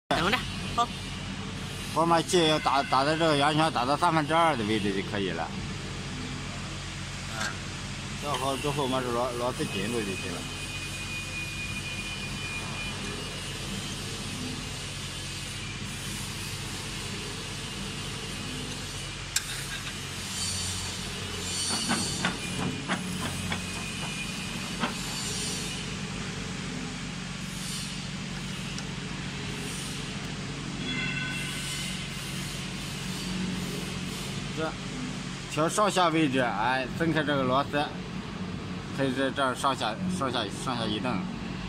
等着，好。 我们气要打在这个圆圈，打到2/3的位置就可以了。调好之后，我们螺丝紧住就行了。调上下位置，哎，分开这个螺丝，可以这样上下移动。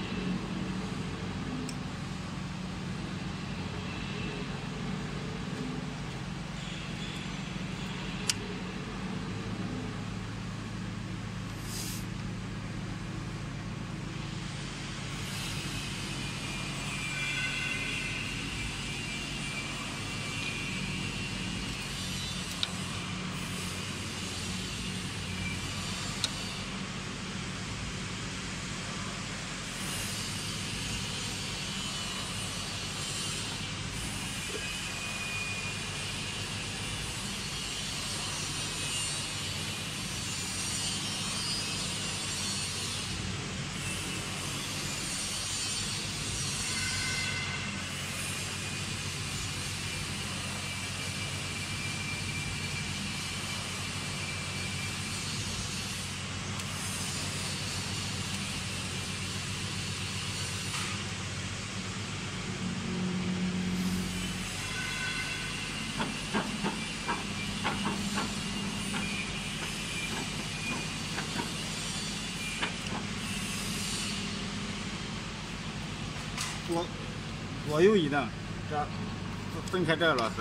左右移动，这分开这个螺丝。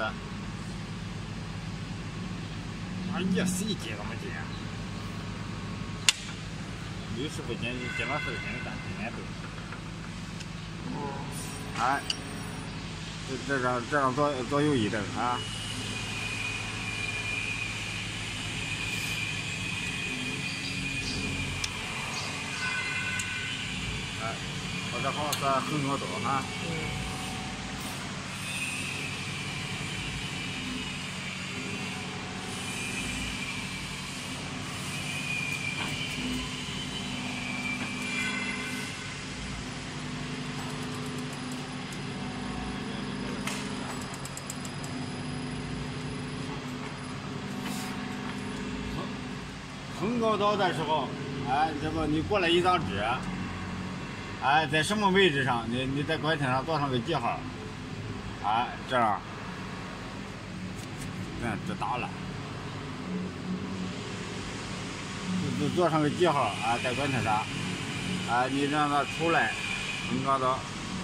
哎呀，谁紧怎么紧？刘师傅紧了是紧干今年都。哎，这样左右移动啊。哎，我这好是横高刀哈。横高刀的时候，哎，这不你过来一张纸，哎，在什么位置上，你在管条上做上个记号，哎，这样，这打了，就做上个记号，啊，在管条上，哎，你让它出来，横高刀。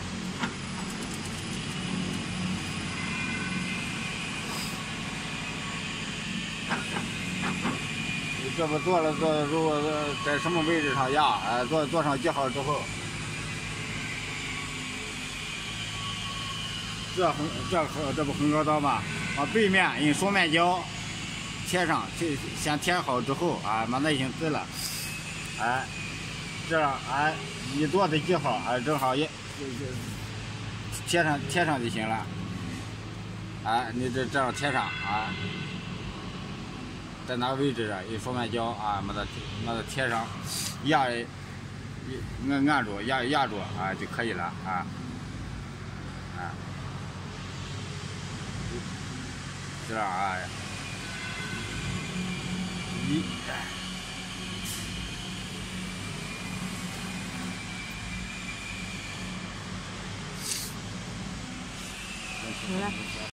这不做了，如果在什么位置上压，哎，做上记号之后，这不横高刀嘛，往背面用双面胶贴上，先贴好之后，啊，把那已经滋了，哎，这样，哎，你做的记号，哎，正好也贴上就行了，哎，你这样贴上，啊。在哪个位置上用双面胶啊，把它贴上，按住压住啊就可以了啊，这样啊， 行了。